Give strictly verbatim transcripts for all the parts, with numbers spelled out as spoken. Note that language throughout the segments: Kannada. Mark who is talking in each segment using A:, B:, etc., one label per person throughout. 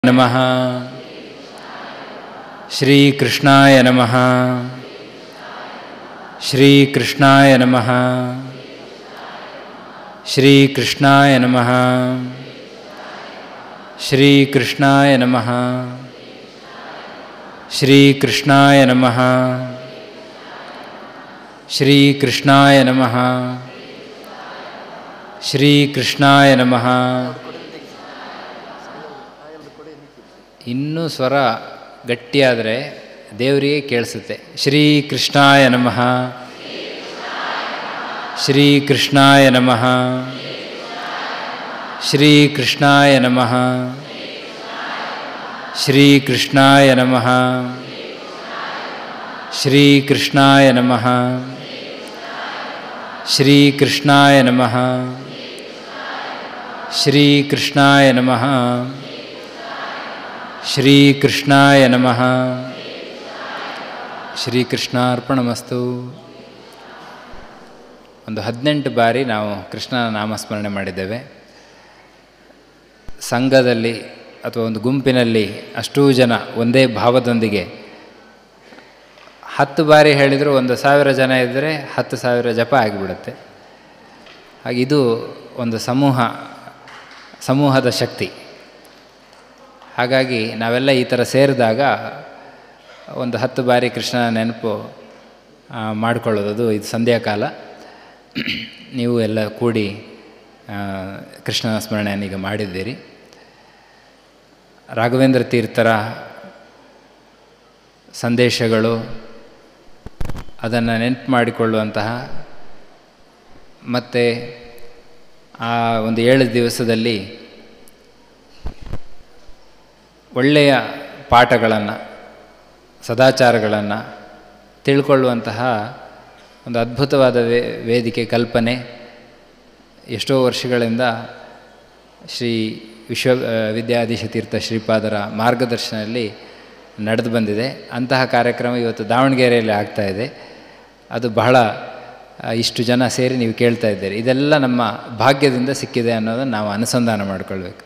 A: ನಮಃ ಶ್ರೀ ಕೃಷ್ಣಾಯ ನಮಃ ಶ್ರೀ ಕೃಷ್ಣಾಯ ನಮಃ ಶ್ರೀ ಕೃಷ್ಣಾಯ ನಮಃ ಶ್ರೀ ಕೃಷ್ಣಾಯ ನಮಃ ಶ್ರೀ ಕೃಷ್ಣಾಯ ನಮಃ ಶ್ರೀ ಕೃಷ್ಣಾಯ ನಮಃ ಶ್ರೀ ಕೃಷ್ಣಾಯ ನಮಃ. ಇನ್ನೂ ಸ್ವರ ಗಟ್ಟಿಯಾದರೆ ದೇವರಿಗೆ ಕೇಳಿಸುತ್ತೆ. ಶ್ರೀ ಕೃಷ್ಣಾಯ ನಮಃ ಶ್ರೀ ಕೃಷ್ಣಾಯ ನಮಃ ಶ್ರೀ ಕೃಷ್ಣಾಯ ನಮಃ ಶ್ರೀ ಕೃಷ್ಣಾಯ ನಮಃ ಶ್ರೀ ಕೃಷ್ಣಾಯ ನಮಃ ಶ್ರೀ ಕೃಷ್ಣಾಯ ನಮಃ ಶ್ರೀ ಕೃಷ್ಣಾಯ ನಮಃ ಶ್ರೀ ಕೃಷ್ಣಾಯ ನಮಃ. ಶ್ರೀಕೃಷ್ಣಾರ್ಪಣಮಸ್ತು. ಒಂದು ಹದಿನೆಂಟು ಬಾರಿ ನಾವು ಕೃಷ್ಣನ ನಾಮಸ್ಮರಣೆ ಮಾಡಿದ್ದೇವೆ. ಸಂಘದಲ್ಲಿ ಅಥವಾ ಒಂದು ಗುಂಪಿನಲ್ಲಿ ಅಷ್ಟೂ ಜನ ಒಂದೇ ಭಾವದೊಂದಿಗೆ ಹತ್ತು ಬಾರಿ ಹೇಳಿದರೂ ಒಂದು ಸಾವಿರ ಜನ ಇದ್ದರೆ ಹತ್ತು ಸಾವಿರ ಜಪ ಆಗಿಬಿಡುತ್ತೆ. ಹಾಗೆ ಇದು ಒಂದು ಸಮೂಹ ಸಮೂಹದ ಶಕ್ತಿ. ಹಾಗಾಗಿ ನಾವೆಲ್ಲ ಈ ಥರ ಸೇರಿದಾಗ ಒಂದು ಹತ್ತು ಬಾರಿ ಕೃಷ್ಣನ ನೆನಪು ಮಾಡಿಕೊಳ್ಳೋದು. ಇದು ಸಂಧ್ಯಾಕಾಲ, ನೀವು ಎಲ್ಲ ಕೂಡಿ ಕೃಷ್ಣನ ಸ್ಮರಣೆಯನ್ನು ಈಗ ಮಾಡಿದ್ದೀರಿ. ರಾಘವೇಂದ್ರ ತೀರ್ಥರ ಸಂದೇಶಗಳು, ಅದನ್ನು ನೆನಪು ಮಾಡಿಕೊಳ್ಳುವಂತಹ ಮತ್ತು ಆ ಒಂದು ಏಳು ದಿವಸದಲ್ಲಿ ಒಳ್ಳೆಯ ಪಾಠಗಳನ್ನು, ಸದಾಚಾರಗಳನ್ನು ತಿಳ್ಕೊಳ್ಳುವಂತಹ ಒಂದು ಅದ್ಭುತವಾದ ವೇ ವೇದಿಕೆ ಕಲ್ಪನೆ ಎಷ್ಟೋ ವರ್ಷಗಳಿಂದ ಶ್ರೀ ವಿಶ್ವ ವಿದ್ಯಾಧೀಶ ತೀರ್ಥ ಶ್ರೀಪಾದರ ಮಾರ್ಗದರ್ಶನದಲ್ಲಿ ನಡೆದು ಬಂದಿದೆ. ಅಂತಹ ಕಾರ್ಯಕ್ರಮ ಇವತ್ತು ದಾವಣಗೆರೆಯಲ್ಲಿ ಆಗ್ತಾಯಿದೆ. ಅದು ಬಹಳ ಇಷ್ಟು ಜನ ಸೇರಿ ನೀವು ಕೇಳ್ತಾ ಇದ್ದೀರಿ. ಇದೆಲ್ಲ ನಮ್ಮ ಭಾಗ್ಯದಿಂದ ಸಿಕ್ಕಿದೆ ಅನ್ನೋದನ್ನು ನಾವು ಅನುಸಂಧಾನ ಮಾಡಿಕೊಳ್ಬೇಕು.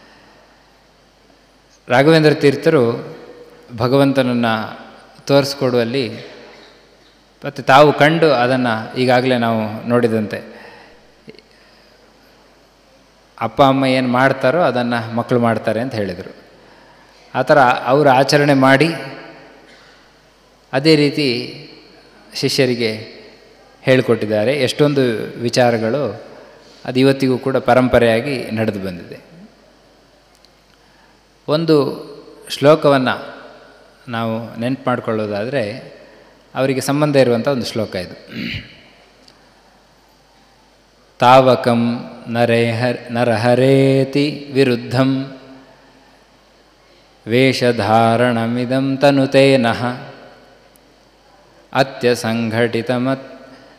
A: ರಾಘವೇಂದ್ರ ತೀರ್ಥರು ಭಗವಂತನನ್ನು ತೋರಿಸ್ಕೊಡುವಲ್ಲಿ ಮತ್ತು ತಾವು ಕಂಡು ಅದನ್ನು ಈಗಾಗಲೇ ನಾವು ನೋಡಿದಂತೆ ಅಪ್ಪ ಅಮ್ಮ ಏನು ಮಾಡ್ತಾರೋ ಅದನ್ನು ಮಕ್ಕಳು ಮಾಡ್ತಾರೆ ಅಂತ ಹೇಳಿದರು. ಆ ಥರ ಅವರು ಆಚರಣೆ ಮಾಡಿ ಅದೇ ರೀತಿ ಶಿಷ್ಯರಿಗೆ ಹೇಳಿಕೊಟ್ಟಿದ್ದಾರೆ. ಎಷ್ಟೊಂದು ವಿಚಾರಗಳು ಅದು ಇವತ್ತಿಗೂ ಕೂಡ ಪರಂಪರೆಯಾಗಿ ನಡೆದು ಬಂದಿದೆ. ಒಂದು ಶ್ಲೋಕವನ್ನು ನಾವು ನೆನಪು ಮಾಡಿಕೊಳ್ಳೋದಾದರೆ ಅವರಿಗೆ ಸಂಬಂಧ ಇರುವಂಥ ಒಂದು ಶ್ಲೋಕ ಇದು. ತಾವಕಂ ನರೇಹರ್ ನರಹರೇತಿ ವಿರುದ್ಧಂ ವೇಷಧಾರಣಮಿದಂ ತನುತೇ ನಃ ಅತ್ಯಸಂಘಟಿತಮತ್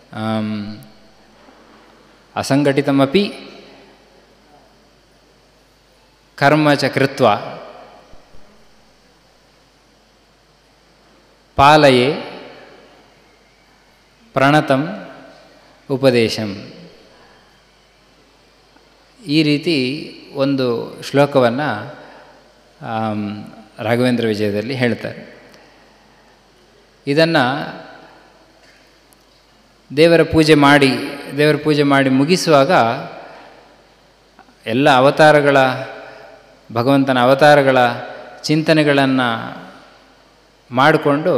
A: ಅಸಂಘಟಿತಮಪಿ ಕರ್ಮ ಚ ಕೃತ್ವ ಪಾಲಯೇ ಪ್ರಣತಂ ಉಪದೇಶಂ. ಈ ರೀತಿ ಒಂದು ಶ್ಲೋಕವನ್ನು ರಾಘವೇಂದ್ರ ವಿಜಯದಲ್ಲಿ ಹೇಳ್ತಾರೆ. ಇದನ್ನು ದೇವರ ಪೂಜೆ ಮಾಡಿ ದೇವರ ಪೂಜೆ ಮಾಡಿ ಮುಗಿಸುವಾಗ ಎಲ್ಲ ಅವತಾರಗಳ ಭಗವಂತನ ಅವತಾರಗಳ ಚಿಂತನೆಗಳನ್ನು ಮಾಡಿಕೊಂಡು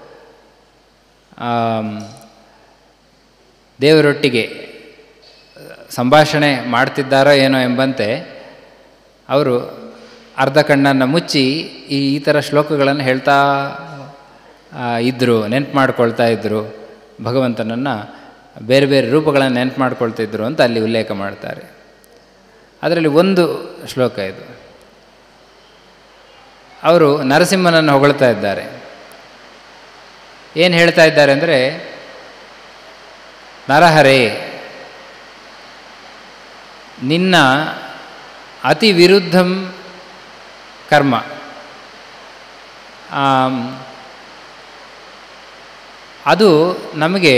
A: ದೇವರೊಟ್ಟಿಗೆ ಸಂಭಾಷಣೆ ಮಾಡ್ತಿದ್ದಾರೋ ಏನೋ ಎಂಬಂತೆ ಅವರು ಅರ್ಧ ಕಣ್ಣನ್ನು ಮುಚ್ಚಿ ಈ ಈ ಥರ ಶ್ಲೋಕಗಳನ್ನು ಹೇಳ್ತಾ ಇದ್ದರು, ನೆನಪು ಮಾಡ್ಕೊಳ್ತಾ ಇದ್ದರು. ಭಗವಂತನನ್ನು ಬೇರೆ ಬೇರೆ ರೂಪಗಳನ್ನು ನೆನಪು ಮಾಡ್ಕೊಳ್ತಿದ್ರು ಅಂತ ಅಲ್ಲಿ ಉಲ್ಲೇಖ ಮಾಡ್ತಾರೆ. ಅದರಲ್ಲಿ ಒಂದು ಶ್ಲೋಕ ಇದು. ಅವರು ನರಸಿಂಹನನ್ನು ಹೊಗಳ್ತಾ ಇದ್ದಾರೆ. ಏನು ಹೇಳ್ತಾ ಇದ್ದಾರೆ ಅಂದರೆ, ನರಹರೇ, ನಿನ್ನ ಅತಿ ವಿರುದ್ಧಂ ಕರ್ಮ, ಅದು ನಮಗೆ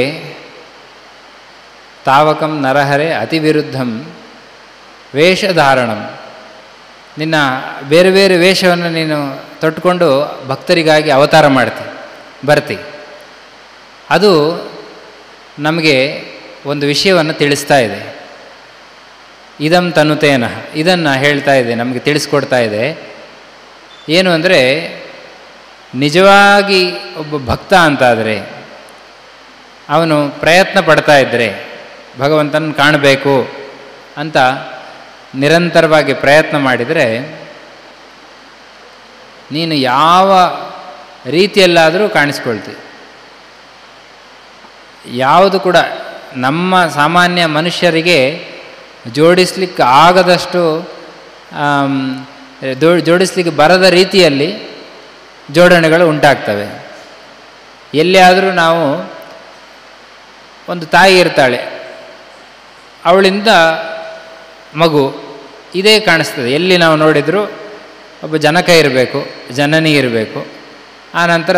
A: ತಾವಕಂ ನರಹರೇ ಅತಿ ವಿರುದ್ಧಂ ವೇಷಧಾರಣಂ, ನಿನ್ನ ಬೇರೆ ಬೇರೆ ವೇಷವನ್ನು ನೀನು ತೊಟ್ಟುಕೊಂಡು ಭಕ್ತರಿಗಾಗಿ ಅವತಾರ ಮಾಡ್ತಿ ಬರ್ತಿ. ಅದು ನಮಗೆ ಒಂದು ವಿಷಯವನ್ನು ತಿಳಿಸ್ತಾ ಇದೆ. ಇದಂ ತನುತೇನ, ಇದನ್ನು ಹೇಳ್ತಾ ಇದೆ, ನಮಗೆ ತಿಳಿಸ್ಕೊಡ್ತಾ ಇದೆ. ಏನು ಅಂದರೆ, ನಿಜವಾಗಿ ಒಬ್ಬ ಭಕ್ತ ಅಂತಾದರೆ ಅವನು ಪ್ರಯತ್ನ ಪಡ್ತಾ ಇದ್ದರೆ, ಭಗವಂತನ ಕಾಣಬೇಕು ಅಂತ ನಿರಂತರವಾಗಿ ಪ್ರಯತ್ನ ಮಾಡಿದರೆ, ನೀನು ಯಾವ ರೀತಿಯಲ್ಲಾದರೂ ಕಾಣಿಸ್ಕೊಳ್ತಿ. ಯಾವುದು ಕೂಡ ನಮ್ಮ ಸಾಮಾನ್ಯ ಮನುಷ್ಯರಿಗೆ ಜೋಡಿಸ್ಲಿಕ್ಕೆ ಆಗದಷ್ಟು ಜೋಡಿಸ್ಲಿಕ್ಕೆ ಬರದ ರೀತಿಯಲ್ಲಿ ಜೋಡಣೆಗಳು ಉಂಟಾಗ್ತವೆ. ಎಲ್ಲಿಯಾದರೂ ನಾವು ಒಂದು ತಾಯಿ ಇರ್ತಾಳೆ, ಅವಳಿಂದ ಮಗು ಇದೇ ಕಾಣಿಸ್ತದೆ. ಎಲ್ಲಿ ನಾವು ನೋಡಿದರೂ ಒಬ್ಬ ಜನಕ ಇರಬೇಕು, ಜನನಿ ಇರಬೇಕು, ಆನಂತರ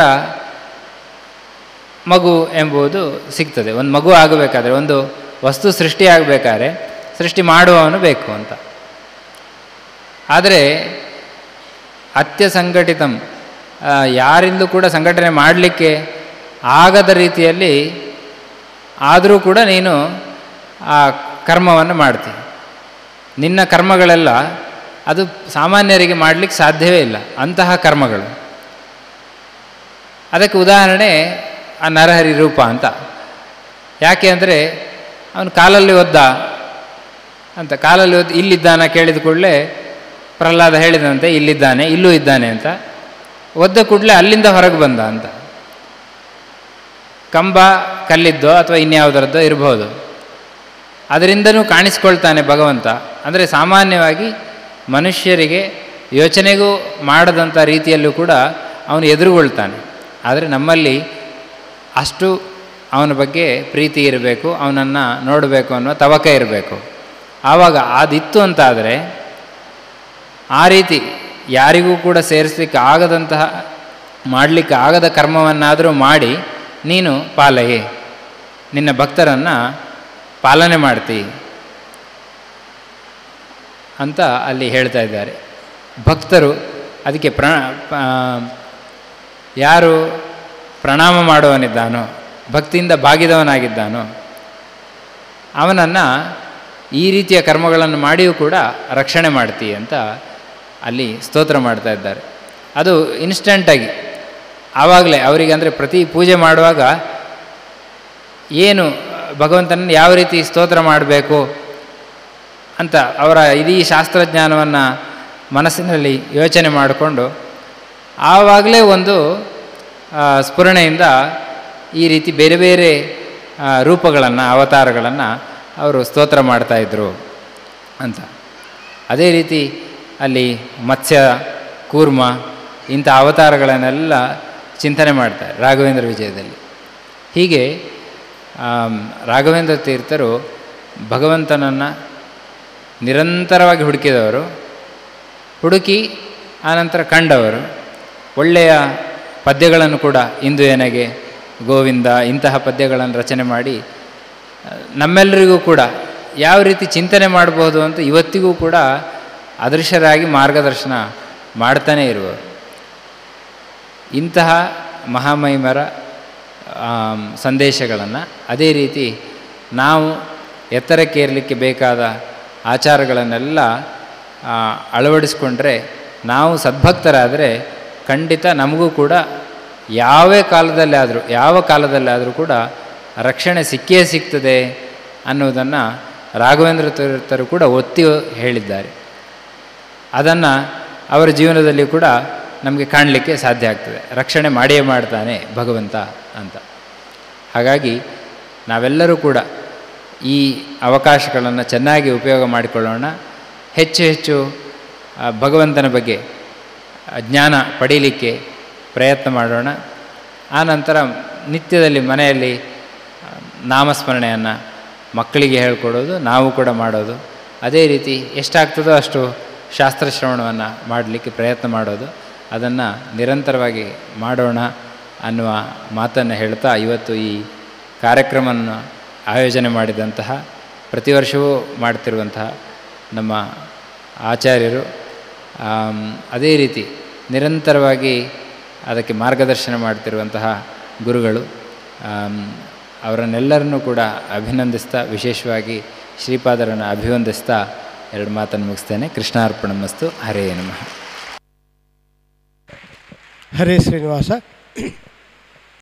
A: ಮಗು ಎಂಬುದು ಸಿಗ್ತದೆ. ಒಂದು ಮಗು ಆಗಬೇಕಾದ್ರೆ, ಒಂದು ವಸ್ತು ಸೃಷ್ಟಿ ಆಗಬೇಕಾದ್ರೆ ಸೃಷ್ಟಿ ಮಾಡುವವನು ಬೇಕು ಅಂತ. ಆದರೆ ಅತ್ಯ ಸಂಘಟಿತಂ, ಯಾರಿಂದೂ ಕೂಡ ಸಂಘಟನೆ ಮಾಡಲಿಕ್ಕೆ ಆಗದ ರೀತಿಯಲ್ಲಿ ಆದರೂ ಕೂಡ ನೀನು ಆ ಕರ್ಮವನ್ನು ಮಾಡ್ತೀವಿ. ನಿನ್ನ ಕರ್ಮಗಳೆಲ್ಲ ಅದು ಸಾಮಾನ್ಯರಿಗೆ ಮಾಡಲಿಕ್ಕೆ ಸಾಧ್ಯವೇ ಇಲ್ಲ, ಅಂತಹ ಕರ್ಮಗಳು. ಅದಕ್ಕೆ ಉದಾಹರಣೆ ಆ ನರಹರಿ ರೂಪ ಅಂತ. ಯಾಕೆ ಅಂದರೆ, ಅವನು ಕಾಲಲ್ಲಿ ಒದ್ದ ಅಂತ, ಕಾಲಲ್ಲಿ ಒದ್ದು ಇಲ್ಲಿದ್ದಾನ ಕೇಳಿದ ಕೂಡಲೇ ಪ್ರಹ್ಲಾದ ಹೇಳಿದಂತೆ ಇಲ್ಲಿದ್ದಾನೆ, ಇಲ್ಲೂ ಇದ್ದಾನೆ ಅಂತ. ಒದ್ದ ಕೂಡಲೇ ಅಲ್ಲಿಂದ ಹೊರಗೆ ಬಂದ ಅಂತ. ಕಂಬ ಕಲ್ಲಿದ್ದೋ ಅಥವಾ ಇನ್ಯಾವುದರದ್ದೋ ಇರಬಹುದು, ಅದರಿಂದನೂ ಕಾಣಿಸ್ಕೊಳ್ತಾನೆ ಭಗವಂತ. ಅಂದರೆ ಸಾಮಾನ್ಯವಾಗಿ ಮನುಷ್ಯರಿಗೆ ಯೋಚನೆಗೂ ಮಾಡದಂಥ ರೀತಿಯಲ್ಲೂ ಕೂಡ ಅವನು ಎದುರುಗೊಳ್ತಾನೆ. ಆದರೆ ನಮ್ಮಲ್ಲಿ ಅಷ್ಟು ಅವನ ಬಗ್ಗೆ ಪ್ರೀತಿ ಇರಬೇಕು, ಅವನನ್ನು ನೋಡಬೇಕು ಅನ್ನೋ ತವಕ ಇರಬೇಕು. ಆವಾಗ ಅದಿತ್ತು ಅಂತಾದರೆ, ಆ ರೀತಿ ಯಾರಿಗೂ ಕೂಡ ಸೇರಿಸಲಿಕ್ಕೆ ಆಗದಂತಹ, ಮಾಡಲಿಕ್ಕೆ ಆಗದ ಕರ್ಮವನ್ನಾದರೂ ಮಾಡಿ ನೀನು ಪಾಲಯೇ, ನಿನ್ನ ಭಕ್ತರನ್ನು ಪಾಲನೆ ಮಾಡ್ತಿ ಅಂತ ಅಲ್ಲಿ ಹೇಳ್ತಾ ಇದ್ದಾರೆ. ಭಕ್ತರು ಅದಕ್ಕೆ ಪ್ರ ಯಾರು ಪ್ರಣಾಮ ಮಾಡುವವನಿದ್ದಾನೋ, ಭಕ್ತಿಯಿಂದ ಬಾಗಿದವನಾಗಿದ್ದಾನೋ, ಅವನನ್ನು ಈ ರೀತಿಯ ಕರ್ಮಗಳನ್ನು ಮಾಡಿಯೂ ಕೂಡ ರಕ್ಷಣೆ ಮಾಡ್ತಿ ಅಂತ ಅಲ್ಲಿ ಸ್ತೋತ್ರ ಮಾಡ್ತಾ ಇದ್ದಾರೆ. ಅದು ಇನ್ಸ್ಟಂಟಾಗಿ ಆವಾಗಲೇ ಅವರಿಗೆ, ಅಂದರೆ ಪ್ರತಿ ಪೂಜೆ ಮಾಡುವಾಗ ಏನು ಭಗವಂತನನ್ನು ಯಾವ ರೀತಿ ಸ್ತೋತ್ರ ಮಾಡಬೇಕು ಅಂತ ಅವರ ಇಡೀ ಶಾಸ್ತ್ರಜ್ಞಾನವನ್ನು ಮನಸ್ಸಿನಲ್ಲಿ ಯೋಚನೆ ಮಾಡಿಕೊಂಡು ಆವಾಗಲೇ ಒಂದು ಸ್ಫುರಣೆಯಿಂದ ಈ ರೀತಿ ಬೇರೆ ಬೇರೆ ರೂಪಗಳನ್ನು, ಅವತಾರಗಳನ್ನು ಅವರು ಸ್ತೋತ್ರ ಮಾಡ್ತಾಯಿದ್ರು ಅಂತ. ಅದೇ ರೀತಿ ಅಲ್ಲಿ ಮತ್ಸ್ಯ, ಕೂರ್ಮ ಇಂಥ ಅವತಾರಗಳನ್ನೆಲ್ಲ ಚಿಂತನೆ ಮಾಡ್ತಾರೆ ರಾಘವೇಂದ್ರ ವಿಜಯದಲ್ಲಿ. ಹೀಗೆ ರಾಘವೇಂದ್ರ ತೀರ್ಥರು ಭಗವಂತನನ್ನು ನಿರಂತರವಾಗಿ ಹುಡುಕಿದವರು, ಹುಡುಕಿ ಆನಂತರ ಕಂಡವರು. ಒಳ್ಳೆಯ ಪದ್ಯಗಳನ್ನು ಕೂಡ ಇಂದು ಏನೆಗೆ ಗೋವಿಂದ ಇಂತಹ ಪದ್ಯಗಳನ್ನು ರಚನೆ ಮಾಡಿ ನಮ್ಮೆಲ್ಲರಿಗೂ ಕೂಡ ಯಾವ ರೀತಿ ಚಿಂತನೆ ಮಾಡಬಹುದು ಅಂತ ಇವತ್ತಿಗೂ ಕೂಡ ಅದೃಶ್ಯರಾಗಿ ಮಾರ್ಗದರ್ಶನ ಮಾಡ್ತಾನೇ ಇರುವರು. ಇಂತಹ ಮಹಾಮಹಿಮರ ಸಂದೇಶಗಳನ್ನು ಅದೇ ರೀತಿ ನಾವು ಎತ್ತರಕ್ಕೇರಲಿಕ್ಕೆ ಬೇಕಾದ ಆಚಾರಗಳನ್ನೆಲ್ಲ ಅಳವಡಿಸ್ಕೊಂಡ್ರೆ, ನಾವು ಸದ್ಭಕ್ತರಾದರೆ ಖಂಡಿತ ನಮಗೂ ಕೂಡ ಯಾವೇ ಕಾಲದಲ್ಲಿ ಆದರೂ ಯಾವ ಕಾಲದಲ್ಲಿ ಆದರೂ ಕೂಡ ರಕ್ಷಣೆ ಸಿಕ್ಕೇ ಸಿಗ್ತದೆ ಅನ್ನೋದನ್ನು ರಾಘವೇಂದ್ರ ತೀರ್ಥರು ಕೂಡ ಒತ್ತಿ ಹೇಳಿದ್ದಾರೆ. ಅದನ್ನು ಅವರ ಜೀವನದಲ್ಲಿ ಕೂಡ ನಮಗೆ ಕಾಣಲಿಕ್ಕೆ ಸಾಧ್ಯ ಆಗ್ತದೆ. ರಕ್ಷಣೆ ಮಾಡಿಯೇ ಮಾಡ್ತಾನೆ ಭಗವಂತ ಅಂತ. ಹಾಗಾಗಿ ನಾವೆಲ್ಲರೂ ಕೂಡ ಈ ಅವಕಾಶಗಳನ್ನು ಚೆನ್ನಾಗಿ ಉಪಯೋಗ ಮಾಡಿಕೊಳ್ಳೋಣ. ಹೆಚ್ಚು ಹೆಚ್ಚು ಭಗವಂತನ ಬಗ್ಗೆ ಜ್ಞಾನ ಪಡೀಲಿಕ್ಕೆ ಪ್ರಯತ್ನ ಮಾಡೋಣ. ಆನಂತರ ನಿತ್ಯದಲ್ಲಿ ಮನೆಯಲ್ಲಿ ನಾಮಸ್ಮರಣೆಯನ್ನು ಮಕ್ಕಳಿಗೆ ಹೇಳ್ಕೊಡೋದು, ನಾವು ಕೂಡ ಮಾಡೋದು. ಅದೇ ರೀತಿ ಎಷ್ಟಾಗ್ತದೋ ಅಷ್ಟು ಶಾಸ್ತ್ರಶ್ರವಣವನ್ನು ಮಾಡಲಿಕ್ಕೆ ಪ್ರಯತ್ನ ಮಾಡೋದು, ಅದನ್ನು ನಿರಂತರವಾಗಿ ಮಾಡೋಣ ಅನ್ನುವ ಮಾತನ್ನು ಹೇಳ್ತಾ, ಇವತ್ತು ಈ ಕಾರ್ಯಕ್ರಮವನ್ನು ಆಯೋಜನೆ ಮಾಡಿದಂತಹ, ಪ್ರತಿ ವರ್ಷವೂ ಮಾಡ್ತಿರುವಂತಹ ನಮ್ಮ ಆಚಾರ್ಯರು ಅದೇ ರೀತಿ ನಿರಂತರವಾಗಿ ಅದಕ್ಕೆ ಮಾರ್ಗದರ್ಶನ ಮಾಡ್ತಿರುವಂತಹ ಗುರುಗಳು, ಅವರನ್ನೆಲ್ಲರನ್ನೂ ಕೂಡ ಅಭಿನಂದಿಸ್ತಾ, ವಿಶೇಷವಾಗಿ ಶ್ರೀಪಾದರನ್ನು ಅಭಿವಂದಿಸ್ತಾ ಎರಡು ಮಾತನ್ನು ಮುಗಿಸ್ತೇನೆ. ಕೃಷ್ಣಾರ್ಪಣಮಸ್ತು. ಹರೇ ನಮಃ.
B: ಹರೇ ಶ್ರೀನಿವಾಸ.